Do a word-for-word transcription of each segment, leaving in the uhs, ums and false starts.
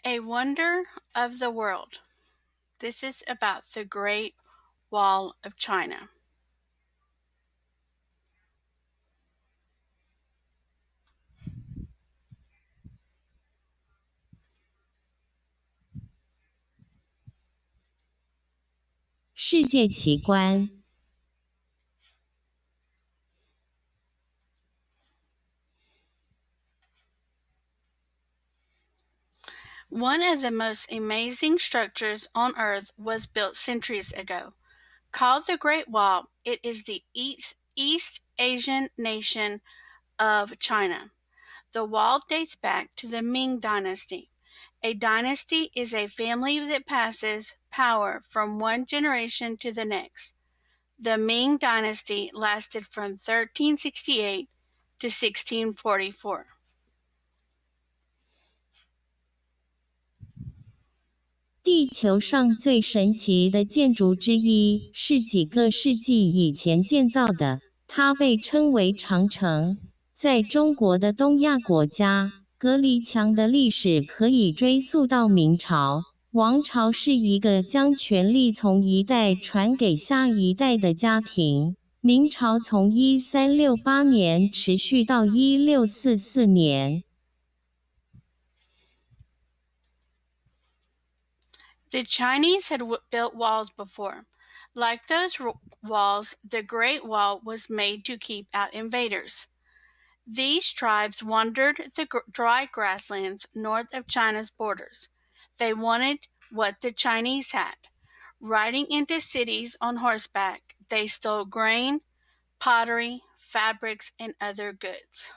A wonder of the world. This is about the Great Wall of China. 世界奇观 One of the most amazing structures on Earth was built centuries ago. Called the Great Wall, it is the East, East Asian nation of China. The wall dates back to the Ming Dynasty. A dynasty is a family that passes power from one generation to the next. The Ming Dynasty lasted from thirteen sixty-eight to sixteen forty-four. 地球上最神奇的建筑之一，是几个世纪以前建造的，它被称为长城。在中国的东亚国家，隔离墙的历史可以追溯到明朝。王朝是一个将权力从一代传给下一代的家庭。明朝从一三六八年持续到一六四四年。 The Chinese had w- built walls before. Like those r- walls, the Great Wall was made to keep out invaders. These tribes wandered the gr- dry grasslands north of China's borders. They wanted what the Chinese had. Riding into cities on horseback, they stole grain, pottery, fabrics, and other goods.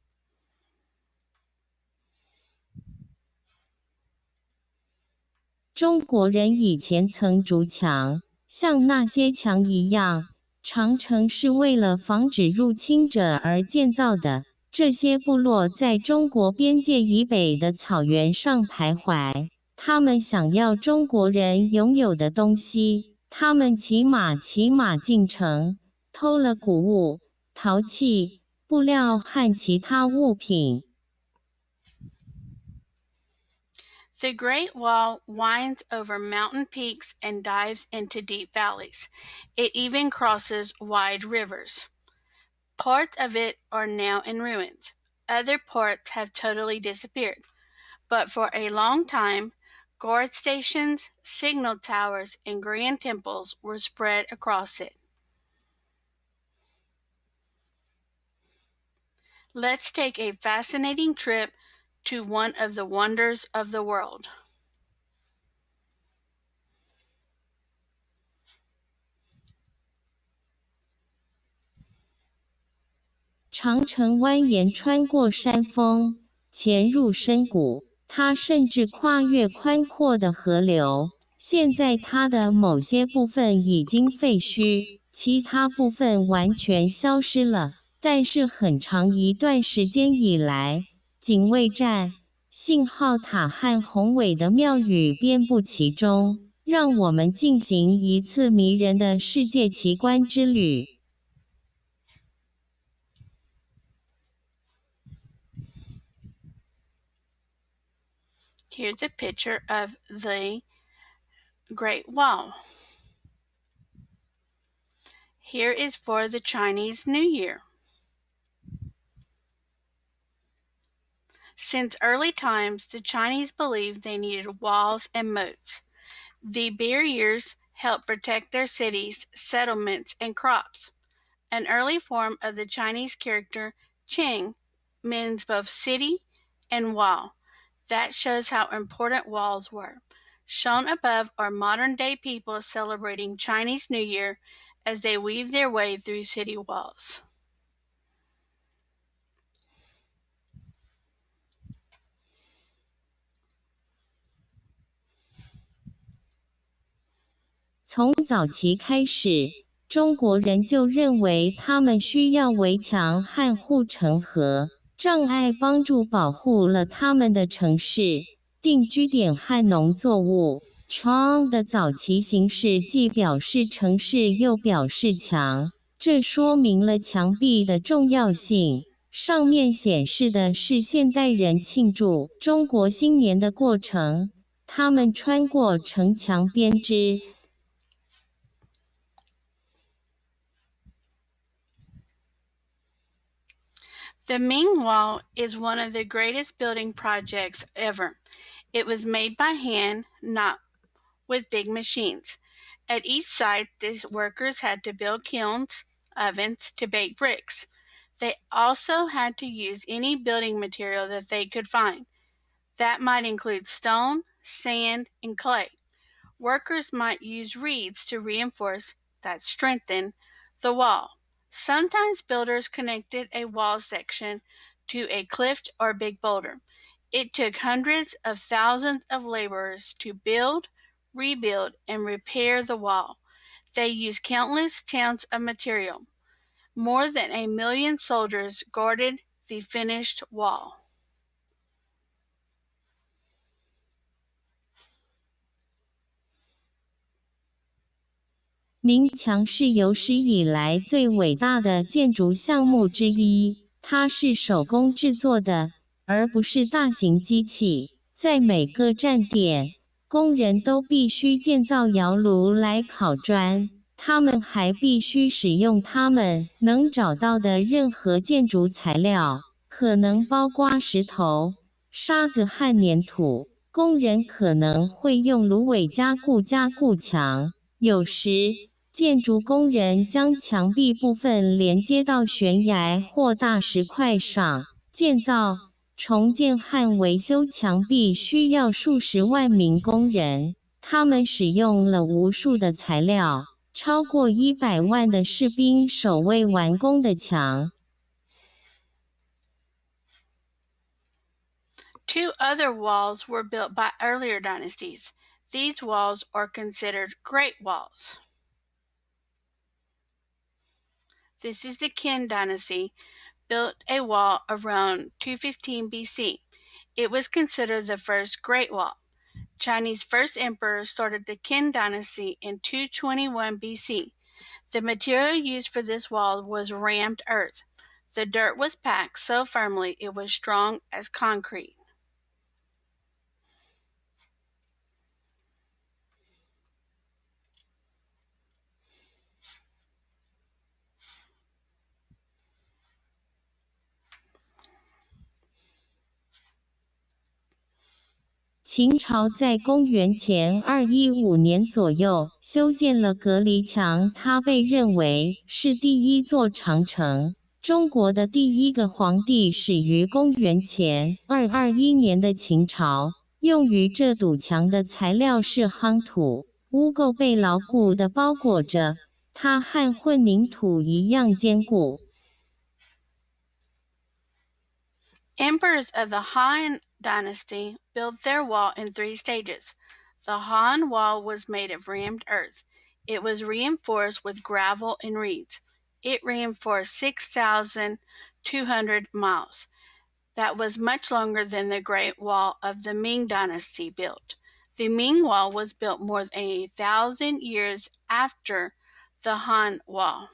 中国人以前曾筑墙，像那些墙一样，长城是为了防止入侵者而建造的。这些部落在中国边界以北的草原上徘徊，他们想要中国人拥有的东西。他们骑马骑马进城，偷了谷物、陶器、布料和其他物品。 The Great Wall winds over mountain peaks and dives into deep valleys. It even crosses wide rivers. Parts of it are now in ruins. Other parts have totally disappeared. But for a long time, guard stations, signal towers, and grand temples were spread across it. Let's take a fascinating trip to one of the wonders of the world. 长城蜿蜒穿过山峰，潜入深谷，它甚至跨越宽阔的河流。现在它的某些部分已经废墟，其他部分完全消失了。但是很长一段时间以来，警卫站、信号塔和宏伟的庙宇遍布其中。让我们进行一次迷人的世界奇观之旅。 Here's a picture of the Great Wall. Here is for the Chinese New Year. Since early times, the Chinese believed they needed walls and moats. The barriers helped protect their cities, settlements, and crops. An early form of the Chinese character, Qing, means both city and wall. That shows how important walls were. Shown above are modern-day people celebrating Chinese New Year as they weave their way through city walls. 从早期开始，中国人就认为他们需要围墙和护城河，障碍帮助保护了他们的城市、定居点和农作物。Chong 的早期形式既表示城市又表示墙，这说明了墙壁的重要性。 上面显示的是现代人庆祝中国新年的过程，他们穿过城墙编织。 The Ming Wall is one of the greatest building projects ever. It was made by hand, not with big machines. At each site, the workers had to build kilns, ovens to bake bricks. They also had to use any building material that they could find. That might include stone, sand, and clay. Workers might use reeds to reinforce, that strengthen, the wall. Sometimes builders connected a wall section to a cliff or big boulder. It took hundreds of thousands of laborers to build, rebuild, and repair the wall. They used countless tons of material. More than a million soldiers guarded the finished wall. 明墙是有史以来最伟大的建筑项目之一，它是手工制作的，而不是大型机器。在每个站点，工人都必须建造窑炉来烤砖，他们还必须使用他们能找到的任何建筑材料，可能包括石头、沙子和粘土。工人可能会用芦苇加固加固墙，有时建筑工人将墙壁部分连接到悬崖或大石块上。建造、重建和维修墙壁需要数十万名工人，他们使用了无数的材料，超过一百万的士兵守卫完工的墙。 Two other walls were built by earlier dynasties. These walls are considered Great Walls. This is the Qin dynasty, built a wall around two fifteen B C. It was considered the first Great Wall. Chinese first emperor started the Qin dynasty in two twenty-one B C. The material used for this wall was rammed earth. The dirt was packed so firmly it was strong as concrete. “秦朝在公元前二一五年左右修建了隔离墙，它被认为是第一座长城。中国的第一个皇帝始于公元前二二一年的秦朝，用于这堵墙的材料是夯土，污垢被牢固地包裹着，它和混凝土一样坚固。” Emperors of the Han Dynasty built their wall in three stages. The Han Wall was made of rammed earth. It was reinforced with gravel and reeds. It reinforced six thousand two hundred miles. That was much longer than the Great Wall of the Ming Dynasty built. The Ming Wall was built more than a thousand years after the Han Wall.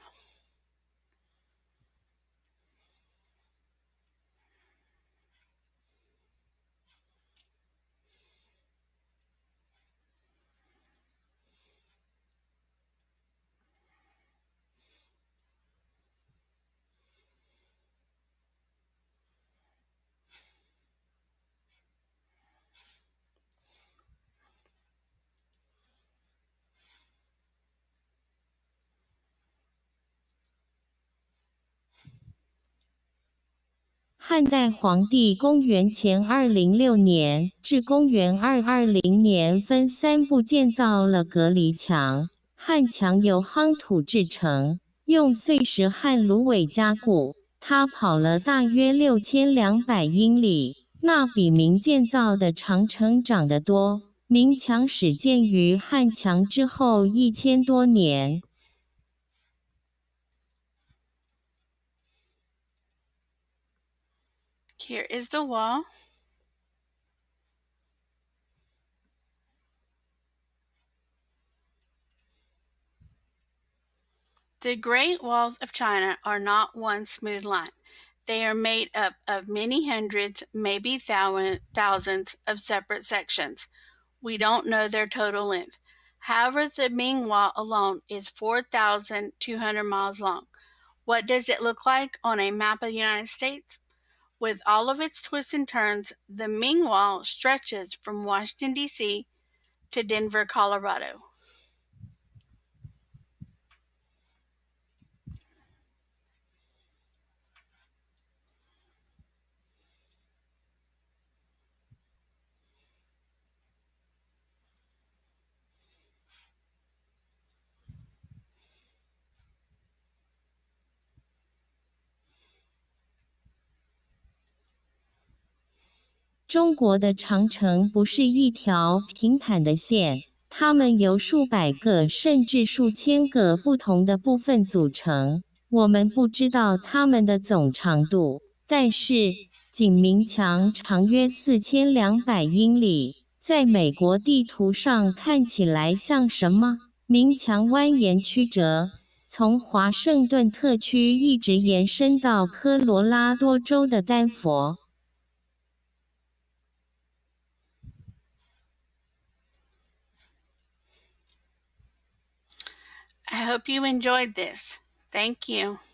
汉代皇帝公元前二零六年至公元二二零年分三步建造了隔离墙。汉墙由夯土制成，用碎石和芦苇加固。它跑了大约六千两百英里，那比明建造的长城长得多。明墙始建于汉墙之后一千多年。 Here is the wall. The Great Walls of China are not one smooth line. They are made up of many hundreds, maybe thousands of separate sections. We don't know their total length. However, the Ming Wall alone is four thousand two hundred miles long. What does it look like on a map of the United States? With all of its twists and turns, the Ming Wall stretches from Washington, D C to Denver, Colorado. 中国的长城不是一条平坦的线，它们由数百个甚至数千个不同的部分组成。我们不知道它们的总长度，但是景明墙长约四千两百英里，在美国地图上看起来像什么？明墙蜿蜒曲折，从华盛顿特区一直延伸到科罗拉多州的丹佛。 I hope you enjoyed this. Thank you.